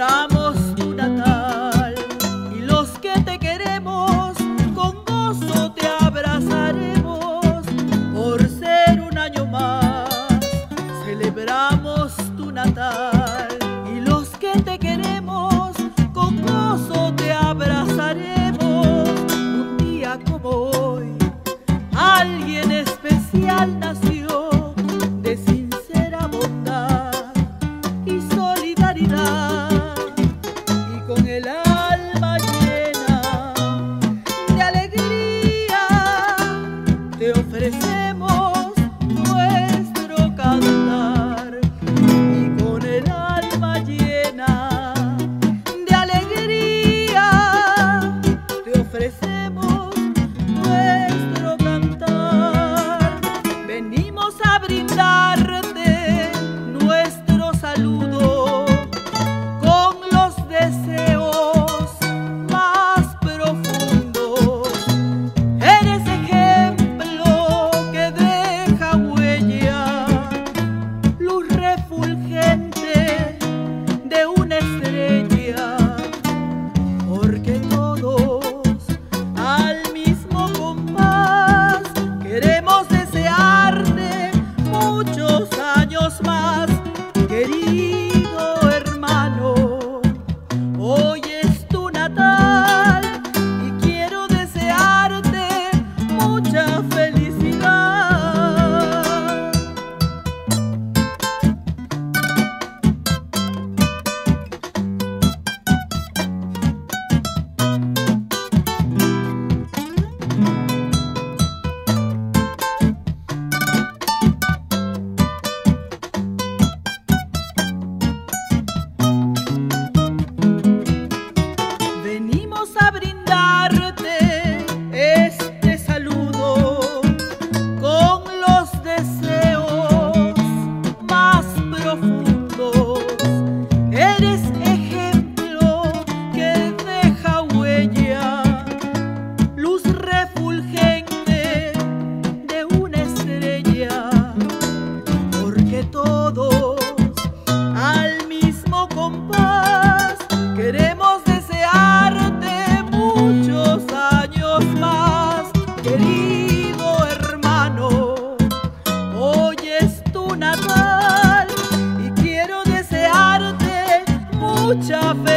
celebramos tu natal y los que te queremos con gozo te abrazaremos por ser un año más. Celebramos tu natal y los que te queremos con gozo te abrazaremos. Un día como hoy alguien especial nació de sincera bondad y solidaridad, y con el alma llena de alegría te ofrecemos nuestro cantar. Y con el alma llena de alegría te ofrecemos nuestro cantar. Venimos a brindarte nuestro saludo con los deseos más profundos. Eres ejemplo que deja huella, luz refulgente de una estrella, porque todos al mismo compás queremos desearte muchos años más. Querido hermano, hoy es tu natal y quiero desearte mucha felicidad. Venimos a brindarte este saludo con los deseos más profundos. Eres ejemplo que deja huella, luz refulgente de una estrella, porque todos al mismo compás queremos desearte muchos años más. Querido hermano, hoy es tu natal y quiero desearte mucha felicidad.